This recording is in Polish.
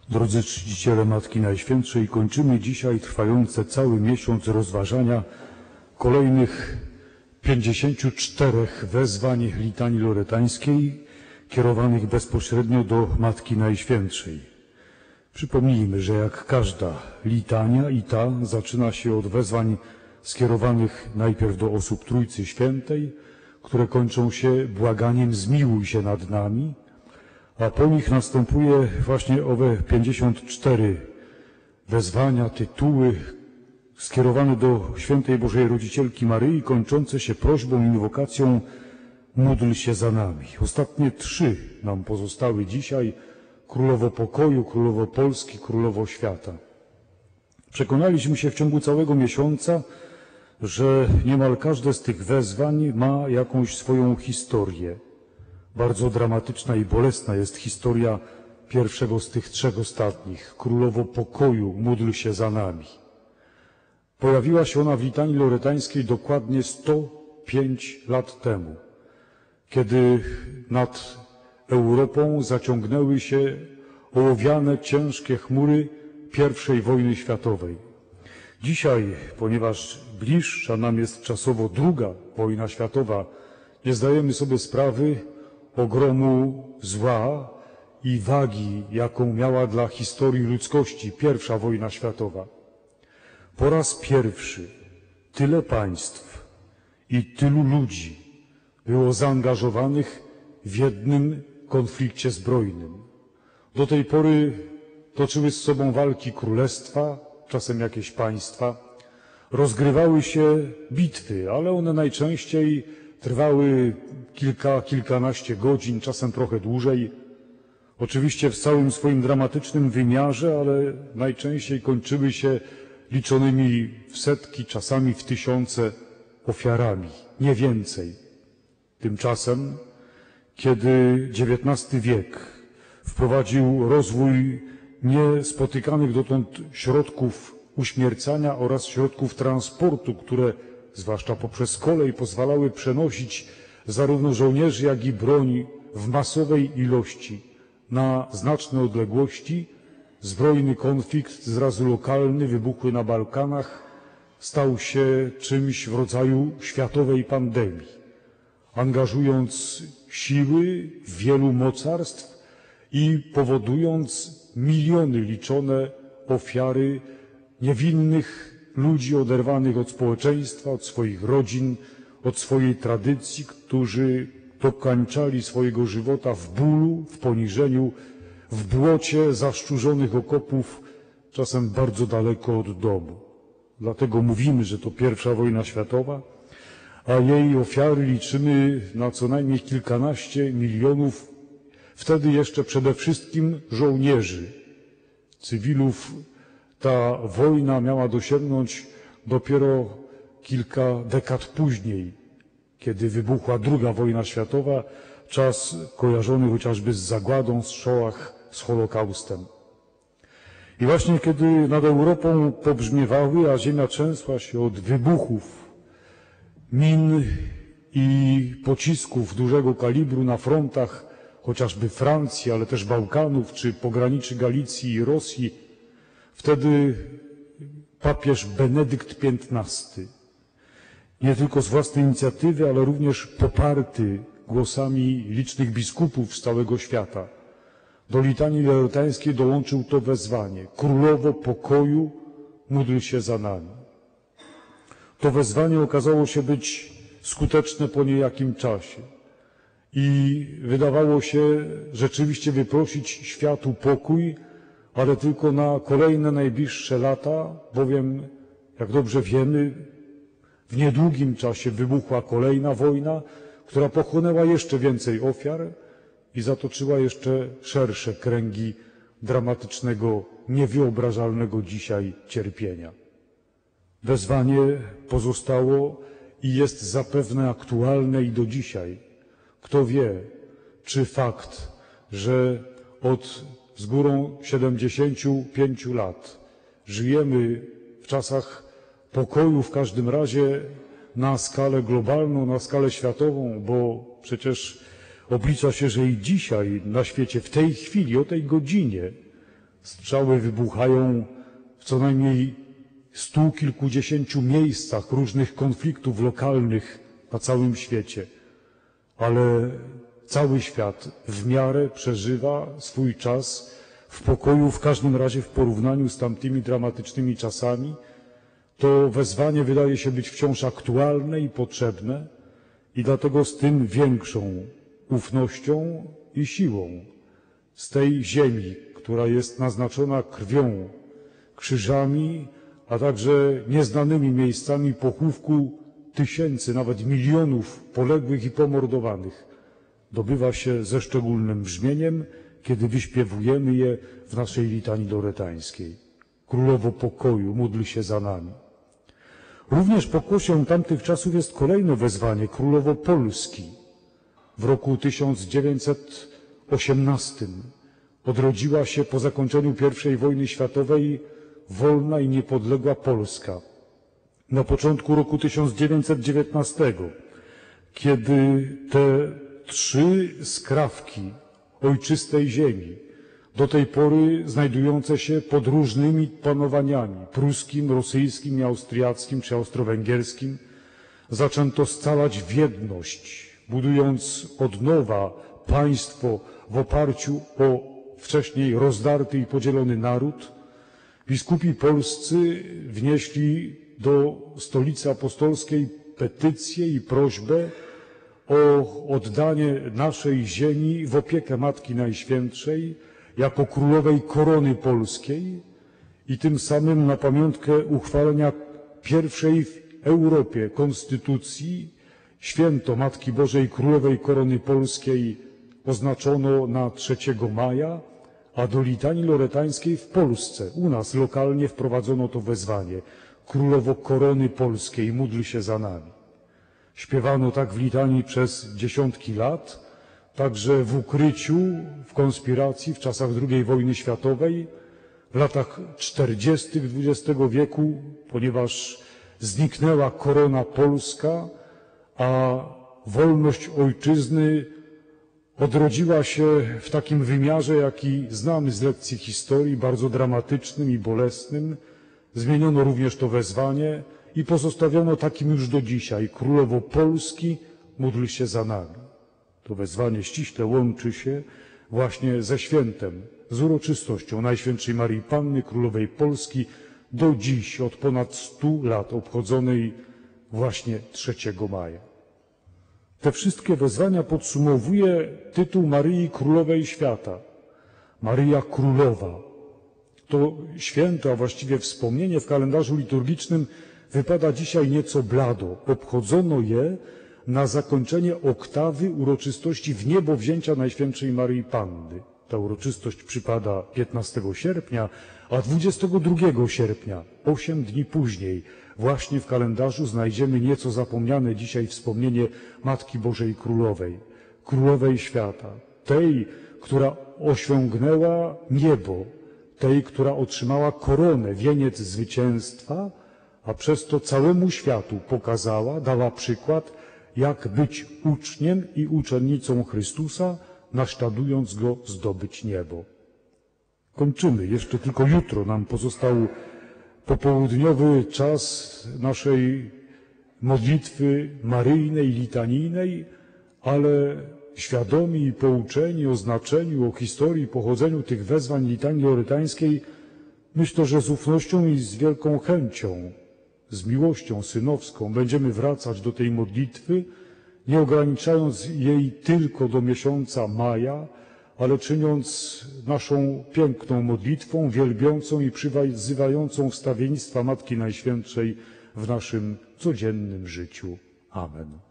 Drodzy czciciele Matki Najświętszej, kończymy dzisiaj trwające cały miesiąc rozważania kolejnych 54 wezwań litanii loretańskiej kierowanych bezpośrednio do Matki Najświętszej. Przypomnijmy, że jak każda litania i ta zaczyna się od wezwań skierowanych najpierw do osób Trójcy Świętej, które kończą się błaganiem zmiłuj się nad nami, a po nich następuje właśnie owe 54 wezwania, tytuły skierowane do Świętej Bożej Rodzicielki Maryi, kończące się prośbą i inwokacją módl się za nami. Ostatnie 3 nam pozostały dzisiaj: Królowo Pokoju, Królowo Polski, Królowo Świata. Przekonaliśmy się w ciągu całego miesiąca, że niemal każde z tych wezwań ma jakąś swoją historię. Bardzo dramatyczna i bolesna jest historia pierwszego z tych 3 ostatnich. Królowo Pokoju, módl się za nami. Pojawiła się ona w litanii loretańskiej dokładnie 105 lat temu, kiedy nad Europą zaciągnęły się ołowiane, ciężkie chmury I wojny światowej. Dzisiaj, ponieważ bliższa nam jest czasowo II wojna światowa, nie zdajemy sobie sprawy ogromu zła i wagi, jaką miała dla historii ludzkości I wojna światowa. Po raz pierwszy tyle państw i tylu ludzi było zaangażowanych w jednym konflikcie zbrojnym. Do tej pory toczyły z sobą walki królestwa, czasem jakieś państwa. Rozgrywały się bitwy, ale one najczęściej trwały kilkanaście godzin, czasem trochę dłużej. Oczywiście w całym swoim dramatycznym wymiarze, ale najczęściej kończyły się liczonymi w setki, czasami w tysiące ofiarami, nie więcej. Tymczasem, kiedy XIX wiek wprowadził rozwój niespotykanych dotąd środków uśmiercania oraz środków transportu, które zwłaszcza poprzez kolej pozwalały przenosić zarówno żołnierzy, jak i broń w masowej ilości na znaczne odległości, zbrojny konflikt zrazu lokalny, wybuchły na Bałkanach, stał się czymś w rodzaju światowej pandemii, angażując siły wielu mocarstw i powodując miliony liczone ofiary niewinnych ludzi oderwanych od społeczeństwa, od swoich rodzin, od swojej tradycji, którzy dokończali swojego żywota w bólu, w poniżeniu, w błocie zaszczurzonych okopów, czasem bardzo daleko od domu. Dlatego mówimy, że to I wojna światowa, a jej ofiary liczymy na co najmniej kilkanaście milionów, wtedy jeszcze przede wszystkim żołnierzy. Cywilów ta wojna miała dosięgnąć dopiero kilka dekad później, kiedy wybuchła II wojna światowa, czas kojarzony chociażby z zagładą, z Shoah, z Holokaustem. I właśnie kiedy nad Europą pobrzmiewały, a ziemia trzęsła się od wybuchów min i pocisków dużego kalibru na frontach chociażby Francji, ale też Bałkanów, czy pograniczy Galicji i Rosji, wtedy papież Benedykt XV, nie tylko z własnej inicjatywy, ale również poparty głosami licznych biskupów z całego świata, do litanii loretańskiej dołączył to wezwanie: Królowo Pokoju, módl się za nami. To wezwanie okazało się być skuteczne po niejakim czasie i wydawało się rzeczywiście wyprosić światu pokój, ale tylko na kolejne najbliższe lata, bowiem, jak dobrze wiemy, w niedługim czasie wybuchła kolejna wojna, która pochłonęła jeszcze więcej ofiar i zatoczyła jeszcze szersze kręgi dramatycznego, niewyobrażalnego dzisiaj cierpienia. Wezwanie pozostało i jest zapewne aktualne i do dzisiaj. Kto wie, czy fakt, że od z górą 75 lat żyjemy w czasach pokoju, w każdym razie na skalę globalną, na skalę światową, bo przecież oblicza się, że i dzisiaj na świecie, w tej chwili, o tej godzinie, Strzały wybuchają w co najmniej 100 kilkudziesięciu miejscach różnych konfliktów lokalnych na całym świecie. Ale cały świat w miarę przeżywa swój czas w pokoju, w każdym razie w porównaniu z tamtymi dramatycznymi czasami. To wezwanie wydaje się być wciąż aktualne i potrzebne i dlatego z tym większą ufnością i siłą z tej ziemi, która jest naznaczona krwią, krzyżami, a także nieznanymi miejscami pochówku tysięcy, nawet milionów poległych i pomordowanych, dobywa się ze szczególnym brzmieniem, kiedy wyśpiewujemy je w naszej litanii loretańskiej. Królowo pokoju, módl się za nami. Również pokłosiem tamtych czasów jest kolejne wezwanie, Królowo Polski. W roku 1918 odrodziła się po zakończeniu I wojny światowej wolna i niepodległa Polska. Na początku roku 1919, kiedy te 3 skrawki ojczystej ziemi, do tej pory znajdujące się pod różnymi panowaniami, pruskim, rosyjskim, austriackim czy austro-węgierskim, zaczęto scalać w jedność, budując od nowa państwo w oparciu o wcześniej rozdarty i podzielony naród. Biskupi polscy wnieśli do Stolicy Apostolskiej petycję i prośbę o oddanie naszej ziemi w opiekę Matki Najświętszej jako królowej korony polskiej i tym samym na pamiątkę uchwalenia pierwszej w Europie konstytucji święto Matki Bożej Królowej Korony Polskiej oznaczono na 3 maja, a do litanii loretańskiej w Polsce, u nas lokalnie wprowadzono to wezwanie. Królowo Korony Polskiej, módl się za nami. Śpiewano tak w litanii przez dziesiątki lat, także w ukryciu, w konspiracji w czasach II wojny światowej, w latach 40. XX wieku, ponieważ zniknęła korona polska, a wolność ojczyzny odrodziła się w takim wymiarze, jaki znamy z lekcji historii, bardzo dramatycznym i bolesnym. Zmieniono również to wezwanie i pozostawiono takim już do dzisiaj. Królowo Polski, módl się za nami. To wezwanie ściśle łączy się właśnie ze świętem, z uroczystością Najświętszej Maryi Panny, Królowej Polski, do dziś, od ponad 100 lat obchodzonej właśnie 3 maja. Te wszystkie wezwania podsumowuje tytuł Maryi Królowej Świata. Maryja Królowa. To święto, a właściwie wspomnienie w kalendarzu liturgicznym wypada dzisiaj nieco blado. Obchodzono je na zakończenie oktawy uroczystości wniebowzięcia Najświętszej Maryi Panny. Ta uroczystość przypada 15 sierpnia, a 22 sierpnia, 8 dni później, właśnie w kalendarzu znajdziemy nieco zapomniane dzisiaj wspomnienie Matki Bożej Królowej, Królowej Świata, tej, która osiągnęła niebo, tej, która otrzymała koronę, wieniec zwycięstwa, a przez to całemu światu pokazała, dała przykład, jak być uczniem i uczennicą Chrystusa, naśladując Go zdobyć niebo. Kończymy. Jeszcze tylko jutro nam pozostał popołudniowy czas naszej modlitwy maryjnej, litanijnej, ale świadomi i pouczeni o znaczeniu, o historii, pochodzeniu tych wezwań litanii loretańskiej, myślę, że z ufnością i z wielką chęcią, z miłością synowską będziemy wracać do tej modlitwy, nie ograniczając jej tylko do miesiąca maja, ale czyniąc naszą piękną modlitwą, wielbiącą i przyzywającą wstawiennictwa Matki Najświętszej w naszym codziennym życiu. Amen.